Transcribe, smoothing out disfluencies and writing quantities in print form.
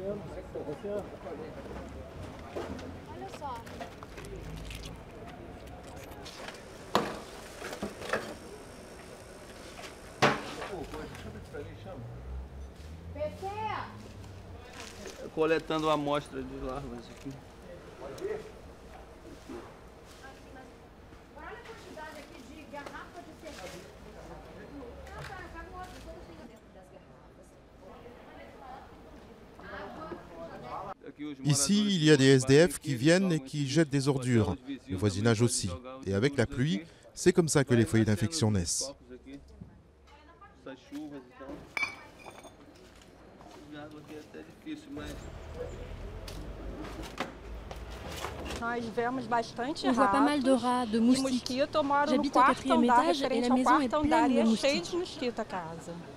Olha só. PC! Coletando a amostra de larvas aqui. Olha a quantidade aqui de garrafa de cerveja. Não, tá no outro, todas chegam dentro das garrafas. Ici, il y a des SDF qui viennent et qui jettent des ordures. Le voisinage aussi. Et avec la pluie, c'est comme ça que les foyers d'infection naissent. On voit pas mal de rats, de moustiques. J'habite au 4e étage et la maison est pleine de moustiques.